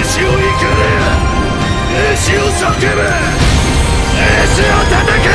を怒れ兵士を叫べ兵士を叩け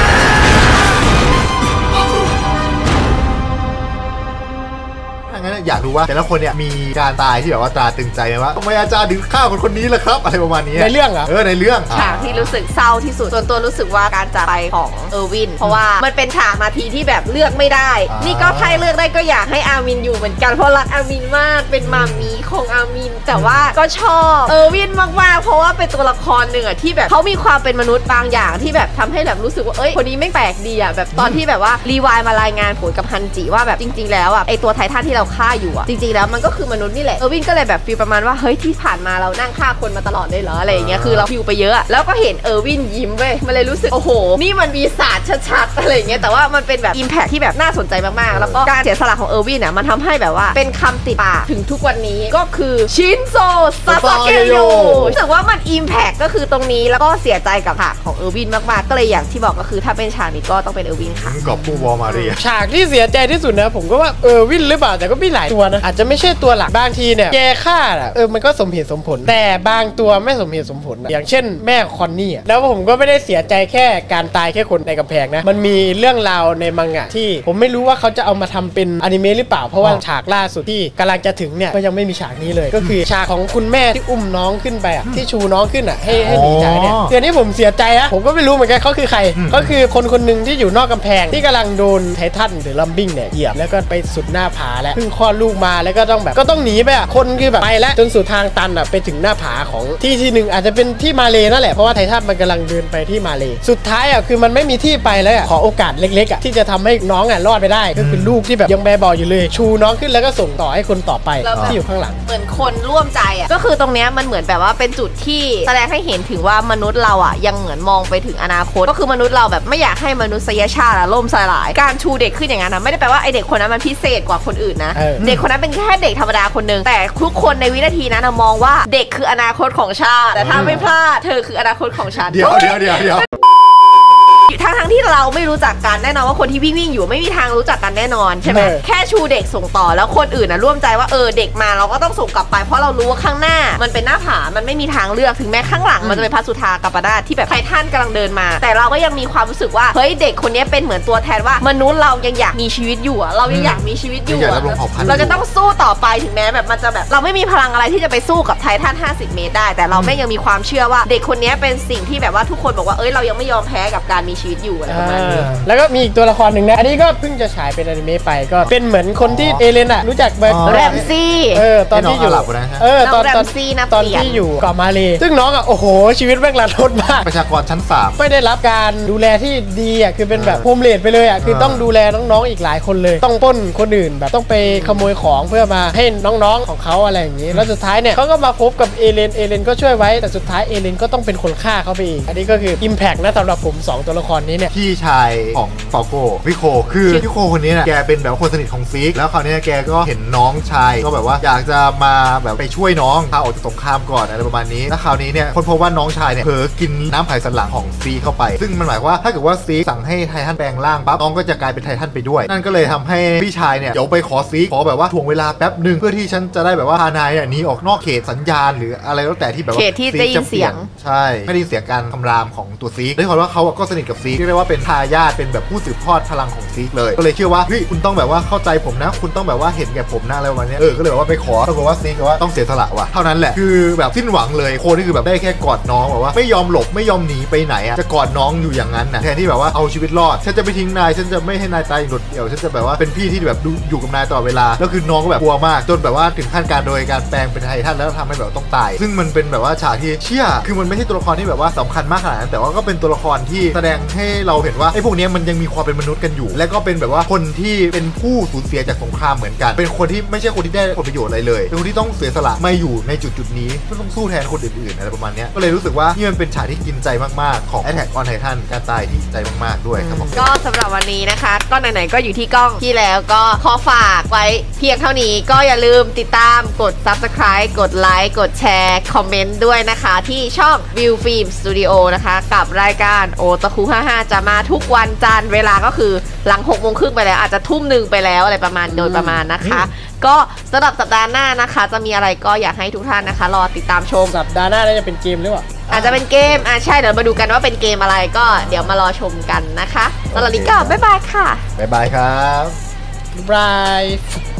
งั้นอยากรู้ว่าแต่ละคนเนี่ยมีการตายที่แบบว่าตราตึงใจไหมว่าทำไมอาจารย์ถึงฆ่าคนนี้ล่ะครับอะไรประมาณนี้ในเรื่องเหรอในเรื่องฉากที่รู้สึกเศร้าที่สุดส่วนตัวรู้สึกว่าการจากไปของเออร์วินเพราะว่ามันเป็นฉากนาทีที่แบบเลือกไม่ได้นี่ก็ถ้าเลือกได้ก็อยากให้อามินอยู่เหมือนกันเพราะรักอามินมากเป็นมามีของอามินแต่ว่าก็ชอบเออร์วินมากๆเพราะว่าเป็นตัวละครหนึ่งอะที่แบบเขามีความเป็นมนุษย์บางอย่างที่แบบทำให้แบบรู้สึกว่าคนนี้ไม่แปลกดีอะแบบตอนที่แบบว่ารีวายมารายงานผลกับฮันจิว่าแบบจริงๆแล้วอะไอตัวไททันที่เราฆ่าอยู่อะจริงๆแล้วมันก็คือมนุษย์นี่แหละเออร์วินก็เลยแบบฟีลประมาณว่าเฮ้ยที่ผ่านมาเรานั่งฆ่าคนมาตลอดเลยเหรออะไรอย่างเงี้ยคือเราฟิวไปเยอะแล้วก็เห็นเออร์วินยิ้มเว้ยมันเลยรู้สึกโอ้โหนี่มันมีศาสตร์ชัดๆอะไรอย่างเงี้ยแต่ว่ามันเป็นแบบอิมแพคที่แบบน่าสนใจมากๆแล้วก็การเสียสละของเออร์วินเนี่ยมันทำให้แบบว่าเป็นคำติดปากถึงทุกวันนี้ก็คือชินโซซาซาเกะโยรู้สึกว่ามันอิมแพคก็คือตรงนี้แล้วก็เสียใจกับฉากของเออร์วินมากๆก็เลยอย่างที่บอกก็คือถ้าเป็นฉากนี้ก็ต้องเป็นเออร์วินค่ะกอบผู้วอมาเรียฉากที่เสียใจที่สุดนะผมก็ว่าเออร์วินหรือเปล่าแต่ก็มีหลายตัวนะอาจจะไม่ใช่ตัวหลักบางทีเนี่ยแกฆ่ามันก็สมเหตุสมผลแต่บางตัวไม่สมเหตุสมผลอย่างเช่นแม่คอนนี่แล้วผมก็ไม่ได้เสียใจแค่การตายแค่คนในกำแพงนะมันมีเรื่องราวในมังงะที่ผมไม่รู้ว่าเขาจะเอามาทำเป็นอนิเมะหรือเปล่าเพราะว่าฉากล่าสุดที่กำลังจะถึงเนี่ยก็ยังไม่มีฉากนี้เลยก็คือฉากของคุณแม่ที่อุ้มน้องขึ้นไปที่ชูน้องขึ้นให้หนีจากเนี่ยคือนี้ผมเสียใจนะผมก็ไม่รู้เหมือนกันเขาคือใครก็คือคนหนึ่งที่อยู่นอกกำแพงที่กำลังโดนไททันหรือลัมบิ้งเนี่ยเหยียบแล้วก็ไปสุดหน้าผาแล้วเพิ่งคลอดลูกมาแล้วก็ต้องแบบก็ต้องหนีไปคนคือแบบไปแล้วจนสุดทางตันไปถึงหน้าผาของที่หนึ่งอาจจะเป็นที่มาเลนั่นแหละเพราะว่าไททันมันกำลังเดินไปที่มาเลสุดท้ายคือมันไม่มีที่ไปแล้วขอโอกาสเล็กๆที่จะทำให้น้องรอดไปได้ก็คือลูกที่แบบยังแบเบาอยู่เลยชูน้องขึ้นแล้วก็ส่งต่อให้คนต่อไปที่อยู่ข้างหลังเหมือนคนร่วมใจก็คือตรงนี้มันเหมือนแบบว่าเป็นจุดที่แสดงให้เห็นถึงว่ามนุษย์เรายังเหมือนมองไปถึงอนาคตก็คือมนุษย์เราแบบไม่อยากให้มนุษยชาติล่มสลายการชูเด็กขึ้นอย่างนั้นไม่ได้แปลว่าไอเด็กคนนั้นมันพิเศษกว่าคนอื่นนะเด็กคนนั้นเป็นแค่เด็กธรรมดาคนนึงแต่ทุกคนในวินาทีนั้นมองว่าเด็กคืออนาคตของชาติแต่ถ้าไม่พลาดเธอคืออนาคตของฉันเดี๋ยวทั้งที่เราไม่รู้จักกันแน่นอนว่าคนที่วิ่งอยู่ไม่มีทางรู้จักกันแน่นอนใช่ไหมแค่ชูเด็กส่งต่อแล้วคนอื่นร่วมใจว่าเด็กมาเราก็ต้องส่งกลับไปเพราะเรารู้ว่าข้างหน้ามันเป็นหน้าผามันไม่มีทางเลือกถึงแม้ข้างหลังมันจะเป็นพระสุธากัปปนาถที่แบบไททันกำลังเดินมาแต่เราก็ยังมีความรู้สึกว่าเฮ้ยเด็กคนนี้เป็นเหมือนตัวแทนว่ามนุษย์เรายังอยากมีชีวิตอยู่เรายังอยากมีชีวิตอยู่เราจะต้องสู้ต่อไปถึงแม้แบบมันจะแบบเราไม่มีพลังอะไรที่จะไปสู้กับไททัน50 เมตรได้แต่เราไม่ยังมีความเชื่อว่าเด็กคนนี้เป็นสิ่งที่แบบว่าทุกคนบอกว่าเรายังไม่ยอมแพ้กับการมีชีวิตอยู่อะไรประมาณนี้แล้วก็มีอีกตัวละครหนึ่งนะอันนี้ก็เพิ่งจะฉายเป็นอนิเมะไปก็เป็นเหมือนคนที่เอเลนรู้จักไหมแรมซี่ตอนที่อยู่ตอนแรมซี่ตอนที่อยู่เกาะมาเลซึ่งน้องโอ้โหชีวิตแม่งรันทดมากประชากรชั้น3 ไม่ได้รับการดูแลที่ดีคือเป็นแบบโฮมเลดไปเลยคือต้องดูแลน้องๆอีกหลายคนเลยต้องปล้นคนอื่นแบบต้องไปขโมยของเพื่อมาให้น้องๆของเขาอะไรอย่างนี้แล้วสุดท้ายเนี่ยเขาก็มาพบกับเอเลนก็ช่วยไว้แต่สุดท้ายเอเลนก็ต้องเป็นคนฆ่าเขาไปเองอันนี้ก็คืออิมแพคนะสำหรับผม2ตัวละครนี้เนี่ยพี่ชายของฟอโก้วิโคคือวิโคคนนี้เนี่ยแกเป็นแบบคนสนิทของฟิกแล้วคราวนี้แกก็เห็นน้องชายก็แบบว่าอยากจะมาแบบไปช่วยน้องพาออกจากสงครามก่อนอะไรประมาณนี้แล้วคราวนี้เนี่ยคนพบว่าน้องชายเนี่ยเผลอกินน้ำไผ่สันหลังของซีเข้าไปซึ่งมันหมายว่าถ้าเกิดว่าซีสั่งให้ไททันแปลงร่างปั๊บน้องก็จะกลายเป็นไททันไปด้วยนั่นก็เลยทำให้พี่ชายเนี่ยเดี๋ยวไปขอซีขอแบบว่าถ่วงเวลาแป๊บหนึ่งเพื่อที่ฉันจะได้แบบว่าพานายเนี่ยหนีออกนอกเขตสัญญาณหรืออะไรแล้วแต่ที่แบบว่าเขตที่ได้ยินเสียงใช่ไม่ได้ยินเสียงการคำรามของตัวซีได้ความว่าเขาก็สนิทกับซีเรียกว่าเป็นทายาทเป็นแบบผู้สืบทอดพลังของซีเลยก็เลยเชื่อว่าเฮ้ยคุณต้องแบบว่าเข้าใจผมนะคุณต้องแบบว่าเห็นแก่ผมนะอะไรประมาณนี้ก็เลยแบบว่าไปขอปรากฏว่าซีก็ว่าต้องเสียสละว่ะเท่านั้นแหละคือแบบสิ้นหวังเลยโคนนี่คือแบบได้แค่กอดน้องแบบว่าไม่ยอมหลบไม่ยอมหนีไปไหนจะกอดน้องอยู่อย่างนั้นนะแทนที่แบบว่าเอาชีวิตรอดฉันจะไม่ทิ้งนายฉันจะไม่ให้นายตายอย่างโดดเดี่ยวฉันจะแบบว่าเป็นพี่ที่แบบอยู่กับนายตลอดเวลาแล้วคือน้องก็แบบกลัวมากจนแบบว่าถึงขั้นการโดยการแปลงเป็นไททันแล้วทำให้แบบต้องตายซึ่งมันเป็นแบบว่าฉากที่เชี่ยคือมันไม่ใช่ตัวละครที่แบบว่าสำคัญมากขนาดนั้นแต่ว่าก็เป็นตัวละครที่แสดงให้เราเห็นว่าไอ้พวกนี้มันยังมีความเป็นมนุษย์กันอยู่และก็เป็นแบบว่าคนที่เป็นผู้สูญเสียจากสงครามเหมือนกันเป็นคนที่ไม่ใช่คนที่ได้ผลประโยชน์อะไรเลยเป็นคนที่ต้องเสียสละมาอยู่ในจุดนี้เพื่อต้องสู้แทนคนอื่นๆอะไรประมาณนี้ก็เลยรู้สึกว่านี่มันเป็นฉากที่กินใจมากๆของ Attack on Titan การตายที่ใจมากๆด้วยครับผมก็สำหรับวันนี้นะคะก็ไหนๆก็อยู่ที่กล้องที่แล้วก็ขอฝากไว้เพียงเท่านี้ก็อย่าลืมติดตามกด Subscribe กดไลค์กดแชร์คอมเมนต์ด้วยนะคะที่ช่อง View Film Studio นะคะกับรายการโอตาคุ55จามามาทุกวันจันทร์เวลาก็คือหลัง6 โมงครึ่งไปแล้วอาจจะทุ่มหนึ่งไปแล้วอะไรประมาณโดยประมาณนะคะ ก็สำหรับสัปดาห์หน้านะคะ จะมีอะไรก็อยากให้ทุกท่านนะคะรอติดตามชมสัปดาห์หน้าน่าจะเป็นเกมหรือเปล่าอาจจะเป็นเกมใช่เดี๋ยวมาดูกันว่าเป็นเกมอะไรก็เดี๋ยวมารอชมกันนะคะสำหรับนี้ก็บ๊ายบายค่ะบ๊ายบายครับบาย